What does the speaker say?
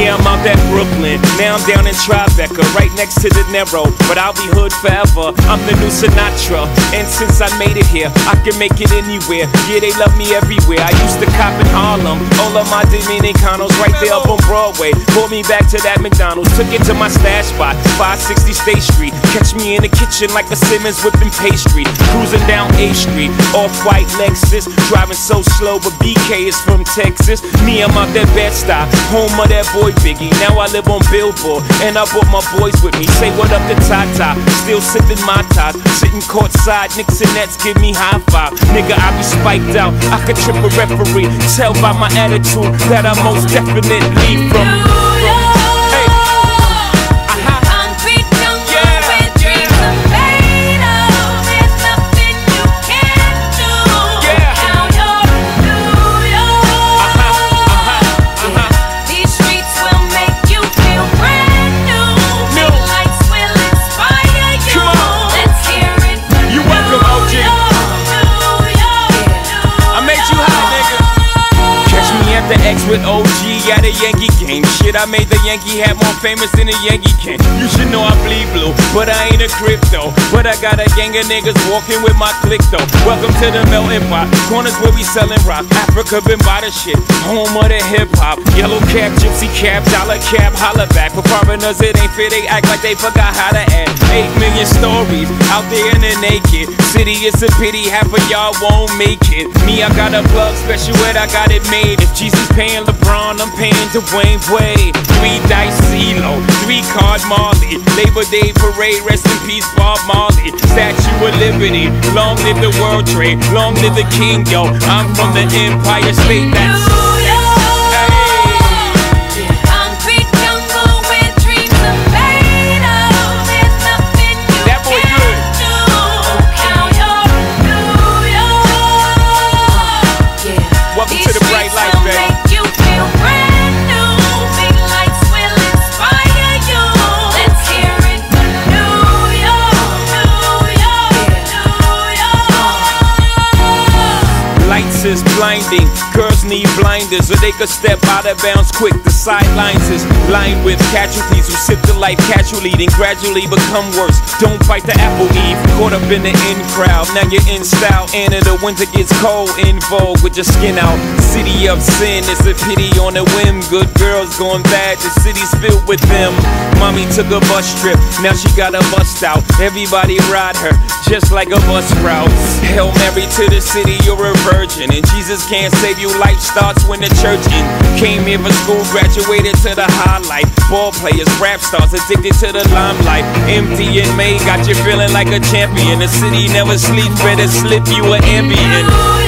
Yeah, I'm out at Brooklyn. Now I'm down in Tribeca, right next to the Narrow. But I'll be hood forever. I'm the new Sinatra. And since I made it here, I can make it anywhere. Yeah, they love me everywhere. I used to cop in Harlem. All of my Dominicanos right there up on Broadway. Pulled me back to that McDonald's. Took it to my stash spot, 560 State Street. Catch me in the kitchen like a Simmons whipping pastry. Cruising down A Street, off-white Lexus. Driving so slow, but BK is from Texas. Me, I'm out that Bed-Stuy, home of that boy Biggie. Now I live on Billboard, and I brought my boys with me. Say what up to Tata, still sipping my ties. Sitting courtside, Knicks and Nets give me high five. Nigga, I be spiked out, I could trip a referee. Tell by my attitude that I most definitely from. The X with OG at a Yankee game. Shit, I made the Yankee hat more famous than a Yankee can. You should know I bleed blue, but I ain't a crypto. But I got a gang of niggas walking with my click though. Welcome to the melting pot, corners where we sellin' rock. Africa been by the shit, home of the hip hop. Yellow cap, gypsy cap, dollar cap, holla back. For foreigners it ain't fair, they act like they forgot how to act. 8 million stories out there in the naked city. It's a pity half of y'all won't make it. Me, I got a plug special ed, I got it made. If Jesus paying LeBron, I'm paying Dwayne Wade. 3 dice CeeLo, 3 card Marley. Labor Day parade, rest in peace Bob Marley. Statue of Liberty, long live the World Trade, long live the King, yo. I'm from the Empire State, that's is blinding. Girls need blinders, or they could step out of bounds quick. The sidelines is lined with casualties who sip the life casually, then gradually become worse. Don't bite the apple, Eve. Caught up in the in crowd, now you're in style. And in the winter gets cold, in vogue with your skin out. City of sin, it's a pity on a whim. Good girls going bad, the city's filled with them. Mommy took a bus trip, now she got a bust out. Everybody ride her, just like a bus route. Hail Mary to the city, you're a virgin. And Jesus can't save you, life starts when the church in. Came here for school, graduated to the highlight. Ball players, rap stars, addicted to the limelight. Empty in May, got you feeling like a champion. The city never sleeps, better slip you an Ambien.